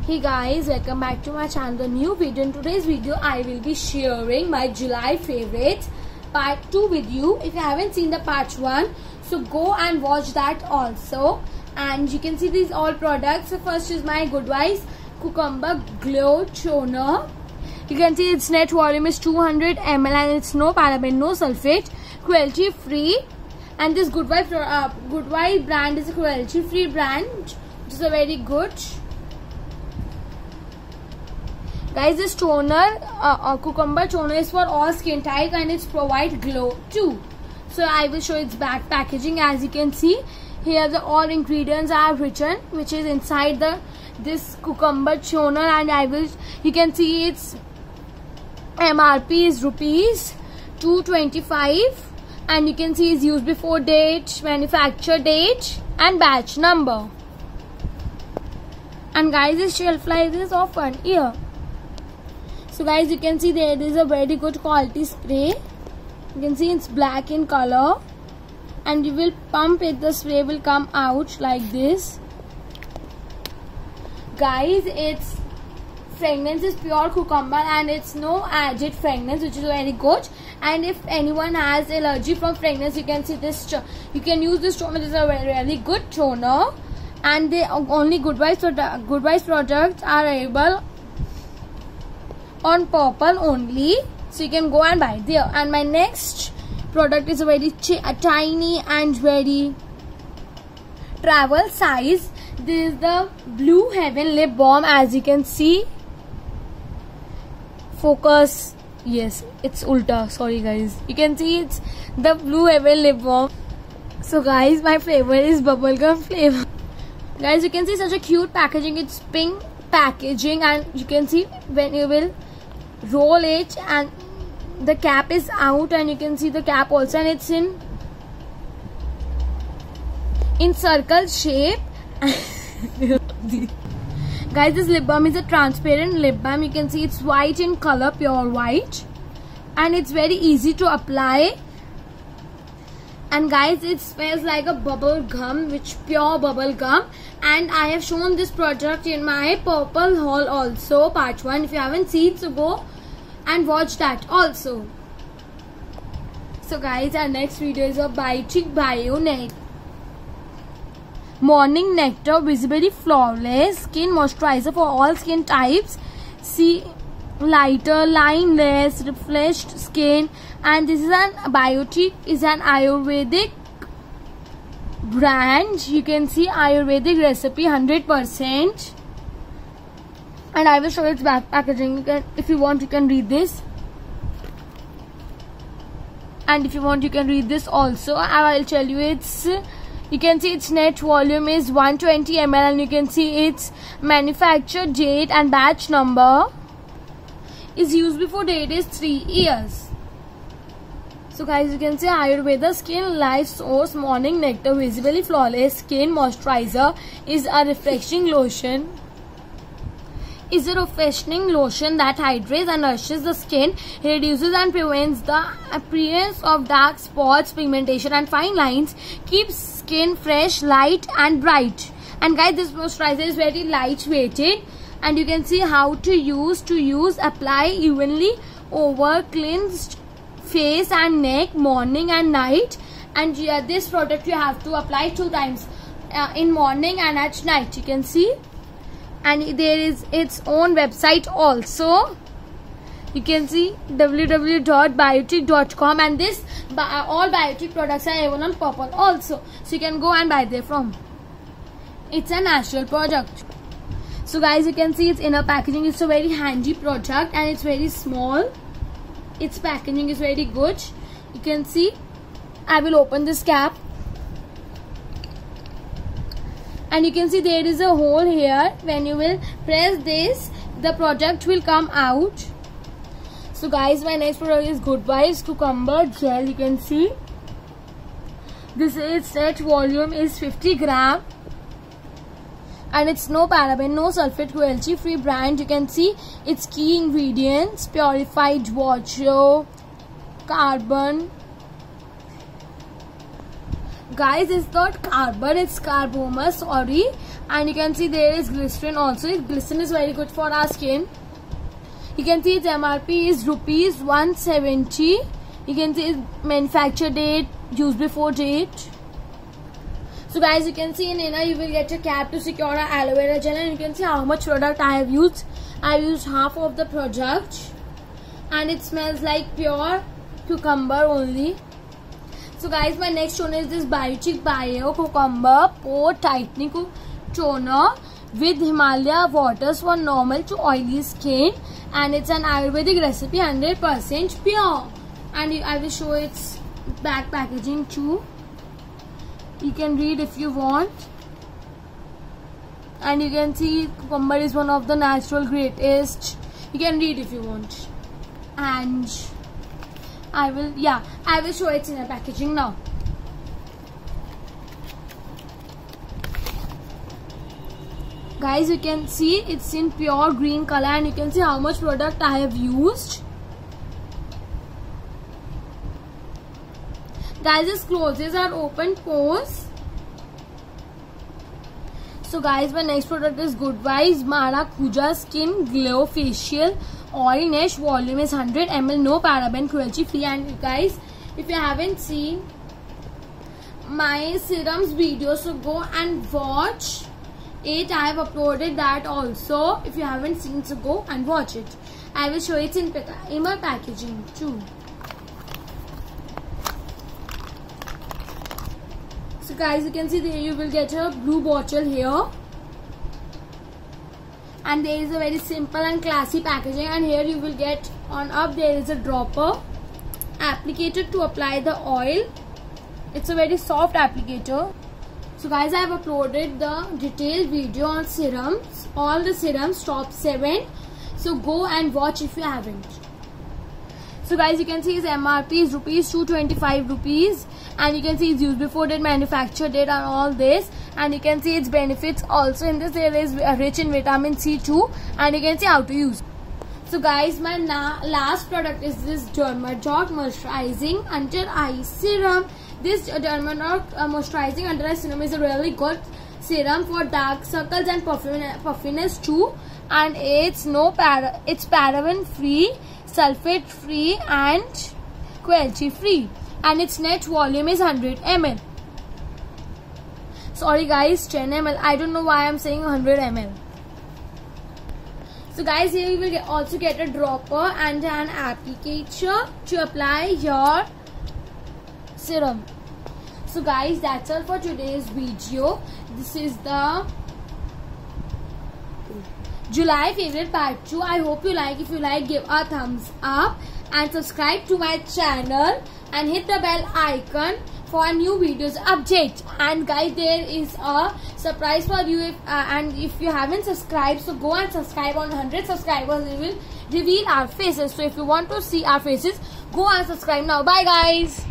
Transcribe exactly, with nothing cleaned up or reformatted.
Hey guys, welcome back to my channel. The new video. In today's video I will be sharing my July favorites part two with you. If you haven't seen the part one, so go and watch that also. And you can see these all products. So first is my Goodwife Cucumber Glow Toner. You can see its net volume is two hundred milliliters and it's no paraben, no sulfate, cruelty free. And this Goodwife uh, Goodwife brand is a cruelty free brand, which is a very good. Guys, this toner, uh, uh, cucumber toner, is for all skin type and it's provide glow too. So I will show its back packaging. As you can see here, the all ingredients are written, which is inside the this cucumber toner, and I will. You can see its M R P is rupees two twenty-five, and you can see its use before date, manufacture date, and batch number. And guys, this shelf life is of one year. So guys, you can see there is a very good quality spray. You can see it's black in color, and you will pump it, the spray will come out like this. Guys, its fragrance is pure cucumber and it's no added fragrance, which is very good. And if anyone has allergy from fragrance, you can see this, you can use this toner. This is a very, really good toner, and the only Goodwife product, Goodwife products are available on Purple only, so you can go and buy there. And my next product is a very a tiny and very travel size. This is the Blue Heaven lip balm. As you can see, focus, yes, it's ulta, sorry guys. You can see it's the Blue Heaven lip balm. So guys, my flavor is bubblegum flavor. Guys, you can see such a cute packaging. It's pink packaging, and you can see when you will roll it and the cap is out, and you can see the cap also, and it's in in circle shape. Guys, this lip balm is a transparent lip balm. You can see it's white in color, pure white, and it's very easy to apply. And guys, it smells like a bubble gum, which pure bubble gum. And I have shown this product in my Purple haul also, part one. If you haven't seen, so go and watch that also. So guys, our next video is a Biotic Bio Nectar Morning Nectar Visibly Flawless Skin Moisturizer for all skin types. See, lighter, lineless, refreshed skin. And this is an Biotic is an Ayurvedic brand. You can see Ayurvedic recipe one hundred percent. And I will show its back packaging. You can, if you want, you can read this. And if you want, you can read this also. I will tell you its. You can see its net volume is one hundred twenty milliliters, and you can see its manufacture date and batch number. Is used before date is three years. So guys, you can see Ayurveda Skin Life Source Morning Nectar Visibly Flawless Skin Moisturizer is a refreshing lotion. Is a refreshing lotion that hydrates and nourishes the skin, reduces and prevents the appearance of dark spots, pigmentation, and fine lines, keeps skin fresh, light, and bright. And guys, this moisturizer is very lightweighted, and you can see how to use to use apply evenly over cleansed face and neck, morning and night. And yeah, this product you have to apply two times, uh, in morning and at night. You can see, and there is its own website also. You can see w w w dot biotic dot com, and this uh, all Biotic products are available on Purple also, so you can go and buy there from. It's a natural product. So guys, you can see its inner packaging. It's a very handy product, and it's very small. Its packaging is very good. You can see, I will open this cap, and you can see there is a hole here. When you will press this, the product will come out. So guys, my next product is Goodwife Cucumber Gel. You can see this its net volume is fifty gram, and it's no paraben, no sulfate, cruelty free brand. You can see its key ingredients: purified water, carbon. guys, it's not carbon, it's carbomer, sorry. And you can see there is glycerin also. Glycerin is very good for our skin. You can see its M R P is rupees one seventy. You can see its manufacture date, use before date. So guys, you can see in inner you will get a cap to secure our aloe vera gel, and you can see how much product I have used. I have used half of the product, and it smells like pure cucumber only. So guys, my next toner is this Biochic Bio Cucumber Pore Tightening Toner with Himalaya waters for normal to oily skin, and it's an Ayurvedic recipe, one hundred percent pure. And I will show its back packaging too. You can read if you want. And you can see cucumber is one of the natural greatest. You can read if you want. And I will, yeah, I will show its inner packaging now. Guys, you can see it's in pure green color, and you can see how much product I have used. Guys, this closes our open pores. So guys, my next product is Good Vibes Maracuja Skin Glow Facial Oil Mesh. Volume is one hundred milliliters, no paraben, cruelty free. And guys, if you haven't seen my serums video, so go and watch it. I have uploaded that also. If you haven't seen, so go and watch it. I will show it in inner packaging too. So guys, you can see there you will get a blue bottle here, and there is a very simple and classy packaging. And here you will get on up there is a dropper applicator to apply the oil. It's a very soft applicator. So guys, I have uploaded the detailed video on serums, all the serums top seven. So go and watch if you haven't. So guys, you can see its M R P is rupees two twenty-five rupees, and you can see it's used before date, manufacture date, and all this. And you can see its benefits also in this. There is rich in vitamin C too, and you can see how to use. So guys, my last product is this Dermadog Moisturizing Under Eye Serum. This Dermadog uh, Moisturizing Under Eye Serum is a really good serum for dark circles and puffiness too. And it's no para, it's paraben free, sulfate free, and cruelty free. And its net volume is one hundred milliliters. Sorry guys, ten milliliters. I don't know why I'm saying one hundred milliliters. So guys, here you will get, also get a dropper and an applicator to apply your serum. So guys, that's all for today's video. This is the July favorite part two. I hope you like. If you like, give a thumbs up and subscribe to my channel and hit the bell icon for new videos update. And guys, there is a surprise for you. If, uh, and if you haven't subscribed, so go and subscribe. On one hundred subscribers, we will reveal our faces. So if you want to see our faces, go and subscribe now. Bye guys.